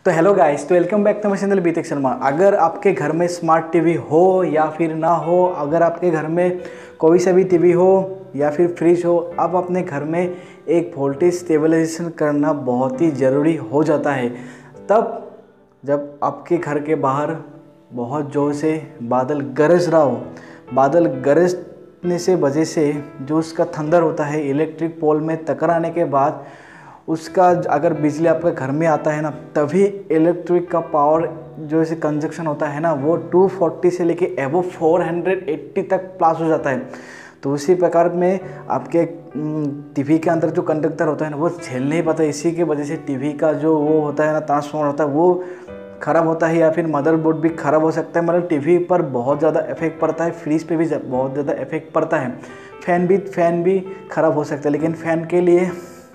तो hello guys, तो welcome back to my channel बीतेक शर्मा। अगर आपके घर में स्मार्ट टीवी हो या फिर ना हो, अगर आपके घर में कोई सा भी टीवी हो या फिर फ्रिज हो, आप अपने घर में एक वोल्टेज स्टेबलाइजेशन करना बहुत ही ज़रूरी हो जाता है। तब जब आपके घर के बाहर बहुत ज़ोर से बादल गरज रहा हो, बादल गरजने से वजह से जो उसका थंडर होता है इलेक्ट्रिक पोल में टकराने के बाद उसका अगर बिजली आपके घर में आता है ना, तभी इलेक्ट्रिक का पावर जो ऐसे कंजक्शन होता है ना, वो 240 से लेके एवो 480 तक प्लस हो जाता है। तो उसी प्रकार में आपके टीवी के अंदर जो कंडक्टर होता है ना, वो झेल नहीं पाता। इसी की वजह से टीवी का जो वो होता है ना, ट्रांसफार्मर होता है, वो ख़राब होता है या फिर मदरबोर्ड भी ख़राब हो सकता है। मतलब टीवी पर बहुत ज़्यादा इफेक्ट पड़ता है, फ्रिज पे भी बहुत ज़्यादा इफेक्ट पड़ता है, फैन भी ख़राब हो सकता है। लेकिन फ़ैन के लिए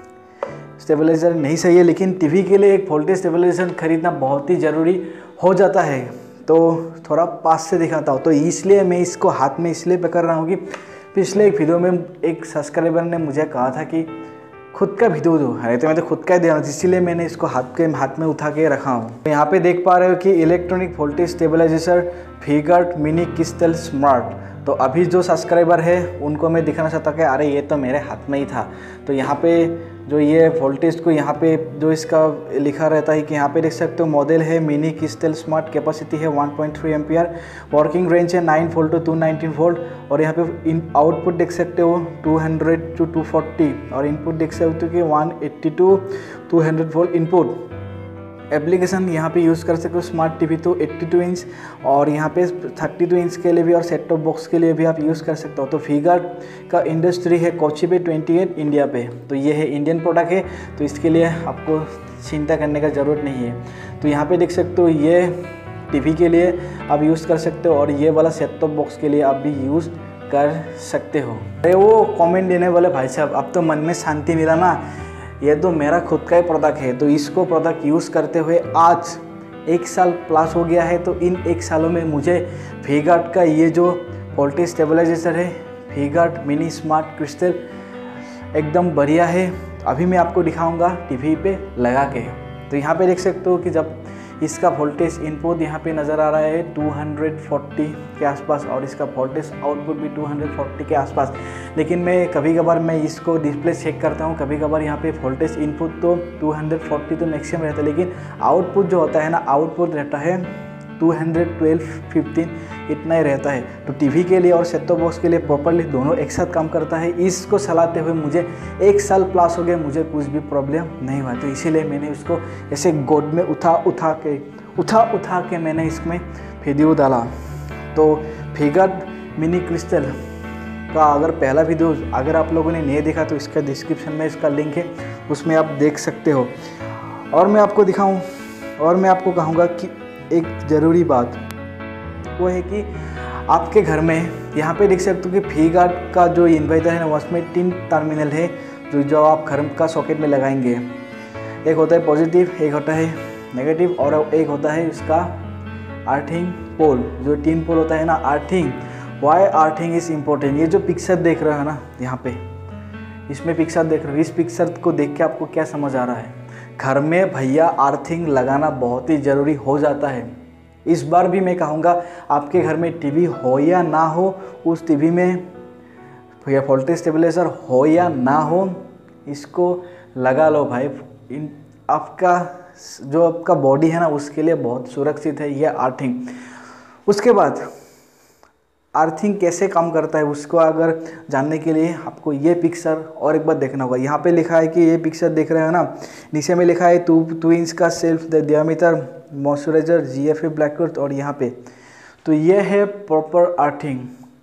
स्टेबलाइज़र नहीं सही है, लेकिन टीवी के लिए एक वोल्टेज स्टेबलाइजेशन खरीदना बहुत ही ज़रूरी हो जाता है। तो थोड़ा पास से दिखाता हूँ। तो इसलिए मैं इसको हाथ में इसलिए पकड़ रहा हूँ कि पिछले एक वीडियो में एक सब्सक्राइबर ने मुझे कहा था कि खुद का वीडियो दो। अरे तो मैं तो खुद का ही दे रहा हूँ, इसीलिए मैंने इसको हाथ में उठा के रखा हूँ। यहाँ पे देख पा रहे हो कि electronic voltage stabilisation V Guard mini crystal smart. तो अभी जो सब्सक्राइबर है उनको मैं दिखाना चाहता कि अरे ये तो मेरे हाथ में ही था। तो यहाँ पे जो ये वोल्टेज को यहाँ पे जो इसका लिखा रहता है कि यहाँ पे देख सकते हो, मॉडल है मिनी क्रिस्टल स्मार्ट, कैपेसिटी है 1.3 एम्पियर, वर्किंग रेंज है 9 वोल्ट टू 219 वोल्ट, और यहाँ पे आउटपुट देख सकते हो 200 टू 240, और इनपुट देख सकते हो कि 180 टू 200 वोल्ट इनपुट। एप्लीकेशन यहाँ पे यूज़ कर सकते हो स्मार्ट टीवी तो 82 इंच, और यहाँ पे 32 इंच के लिए भी और सेट टॉप बॉक्स के लिए भी आप यूज़ कर सकते हो। तो वी-गार्ड का इंडस्ट्री है कोची पे 28 इंडिया पे। तो ये है इंडियन प्रोडक्ट है, तो इसके लिए आपको चिंता करने का ज़रूरत नहीं है। तो यहाँ पे देख सकते हो ये टीवी के लिए आप यूज़ कर सकते हो, और ये वाला सेट टॉप बॉक्स के लिए आप भी यूज़ कर सकते हो। अरे वो कॉमेंट देने वाले भाई साहब, अब तो मन में शांति मिला ना, ये तो मेरा खुद का ही प्रोडक्ट है। तो इसको प्रोडक्ट यूज़ करते हुए आज 1 साल प्लस हो गया है। तो इन 1 सालों में मुझे वी-गार्ड का ये जो वोल्टेज स्टेबलाइजेशन है, वी-गार्ड मिनी स्मार्ट क्रिस्टल, एकदम बढ़िया है। अभी मैं आपको दिखाऊंगा टीवी पे लगा के। तो यहाँ पे देख सकते हो कि जब इसका वोल्टेज इनपुट यहाँ पे नज़र आ रहा है 240 के आसपास, और इसका वोल्टेज आउटपुट भी 240 के आसपास। लेकिन मैं कभी कभार मैं इसको डिस्प्ले चेक करता हूँ, कभी कभार यहाँ पे वोल्टेज इनपुट तो 240 तो मैक्सिमम रहता है, लेकिन आउटपुट जो होता है ना, आउटपुट रहता है 212, 15 इतना ही रहता है। तो टीवी के लिए और सेट टॉप बॉक्स के लिए प्रॉपरली दोनों एक साथ काम करता है। इसको चलाते हुए मुझे 1 साल प्लस हो गए, मुझे कुछ भी प्रॉब्लम नहीं हुआ। तो इसीलिए मैंने इसको ऐसे गोद में उठा के मैंने इसमें वीडियो डाला। तो वी-गार्ड मिनी क्रिस्टल का अगर पहला वीडियो अगर आप लोगों ने नहीं देखा तो इसका डिस्क्रिप्शन में इसका लिंक है, उसमें आप देख सकते हो। और मैं आपको दिखाऊं और मैं आपको कहूँगा कि एक ज़रूरी बात वो है कि आपके घर में यहाँ पे देख सकते हो कि वी-गार्ड का जो इन्वर्टर है ना, उसमें 3 टर्मिनल है जो आप घर का सॉकेट में लगाएंगे। एक होता है पॉजिटिव, एक होता है नेगेटिव, और एक होता है इसका अर्थिंग पोल। जो 3 पोल होता है ना, earthing, why earthing is important. ये जो पिक्चर देख रहे हो ना, यहाँ पे इसमें पिक्चर देख रहे हो, इस पिक्चर को देख के आपको क्या समझ आ रहा है? घर में भैया अर्थिंग लगाना बहुत ही ज़रूरी हो जाता है। इस बार भी मैं कहूँगा, आपके घर में टीवी हो या ना हो, उस टीवी में भैया वोल्टेज स्टेबलाइजर हो या ना हो, इसको लगा लो भाई। आपका जो आपका बॉडी है ना, उसके लिए बहुत सुरक्षित है ये अर्थिंग। उसके बाद अर्थिंग कैसे काम करता है उसको अगर जानने के लिए आपको ये पिक्चर और एक बार देखना होगा। यहाँ पे लिखा है कि ये पिक्चर देख रहे हो ना, नीचे में लिखा है 2 इंच का self diameter moisturiser GFA black earth, और यहाँ पे तो ये है प्रॉपर अर्थिंग।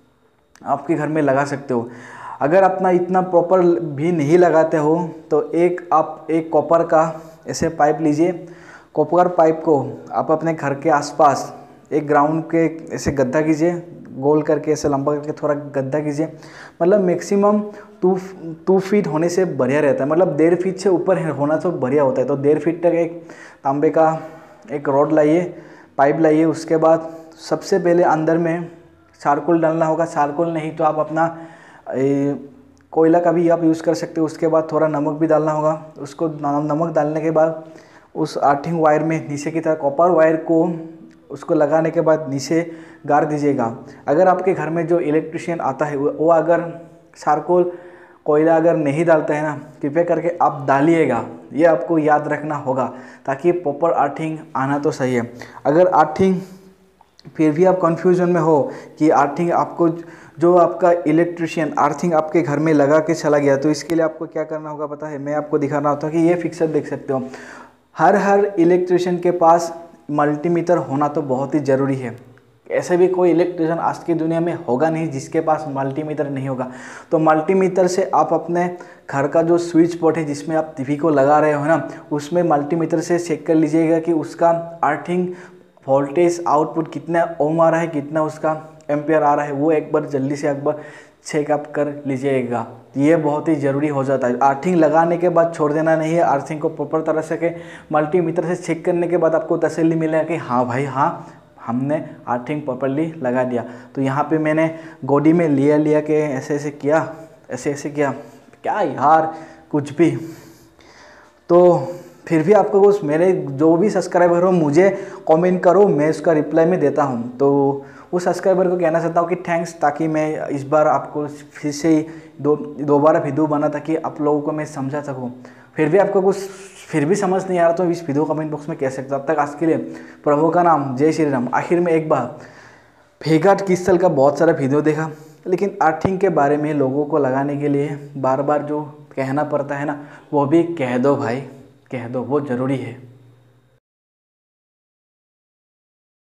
आपके घर में लगा सकते हो। अगर अपना इतना प्रॉपर भी नहीं लगाते हो तो आप एक कॉपर का ऐसे पाइप लीजिए। कॉपर पाइप को आप अपने घर के आसपास एक ग्राउंड के ऐसे गड्ढा कीजिए, गोल करके ऐसे लंबा करके थोड़ा गड्ढा कीजिए। मतलब मैक्सिमम 2 फीट होने से बढ़िया रहता है। मतलब 1.5 फीट से ऊपर होना तो बढ़िया होता है। तो 1.5 फीट तक एक तांबे का एक रॉड लाइए, पाइप लाइए। उसके बाद सबसे पहले अंदर में चारकोल डालना होगा। चारकोल नहीं तो आप अपना कोयला का भी आप यूज़ कर सकते हो। उसके बाद थोड़ा नमक भी डालना होगा। उसको नमक डालने के बाद उस अर्थिंग वायर में नीचे की तरफ कॉपर वायर को उसको लगाने के बाद नीचे गाड़ दीजिएगा। अगर आपके घर में जो इलेक्ट्रिशियन आता है वो अगर चारकोल कोयला अगर नहीं डालता है ना, कृपया करके आप डालिएगा, ये आपको याद रखना होगा, ताकि प्रॉपर अर्थिंग आना तो सही है। अगर अर्थिंग फिर भी आप कन्फ्यूजन में हो कि अर्थिंग आपको जो आपका इलेक्ट्रिशियन अर्थिंग आपके घर में लगा के चला गया, तो इसके लिए आपको क्या करना होगा पता है? मैं आपको दिखाना होता हूँ कि ये फिक्सर देख सकते हो। हर इलेक्ट्रिशियन के पास मल्टीमीटर होना तो बहुत ही ज़रूरी है। ऐसे भी कोई इलेक्ट्रिशियन आज की दुनिया में होगा नहीं जिसके पास मल्टीमीटर नहीं होगा। तो मल्टीमीटर से आप अपने घर का जो स्विच बोर्ड है जिसमें आप टीवी को लगा रहे हो ना, उसमें मल्टीमीटर से चेक कर लीजिएगा कि उसका अर्थिंग वोल्टेज आउटपुट कितना ओम आ रहा है, कितना उसका एम्पियर आ रहा है, वो एक बार जल्दी से एक बार चेकअप कर लीजिएगा। ये बहुत ही ज़रूरी हो जाता है। अर्थिंग लगाने के बाद छोड़ देना नहीं है, अर्थिंग को प्रॉपर तरह से के मल्टीमीटर से चेक करने के बाद आपको तसल्ली मिलेगा कि हाँ भाई हाँ, हमने अर्थिंग प्रॉपरली लगा दिया। तो यहाँ पे मैंने गोदी में लिया के ऐसे किया, ऐसे किया, क्या यार कुछ भी। तो फिर भी आपको उस मेरे जो भी सब्सक्राइबर हो मुझे कमेंट करो, मैं उसका रिप्लाई में देता हूँ। तो उस सब्सक्राइबर को कहना चाहता हूँ कि थैंक्स, ताकि मैं इस बार आपको फिर से दोबारा वीडियो बना ताकि आप लोगों को मैं समझा सकूँ। फिर भी आपको कुछ फिर भी समझ नहीं आ रहा तो इस वीडियो कमेंट बॉक्स में कह सकते हो। अब तक आज के लिए प्रभु का नाम, जय श्री राम। आखिर में एक बार फेगाट क्रिस्टल का बहुत सारा वीडियो देखा, लेकिन अर्थिंग के बारे में लोगों को लगाने के लिए बार बार जो कहना पड़ता है ना, वो भी कह दो भाई, कह दो, वो ज़रूरी है।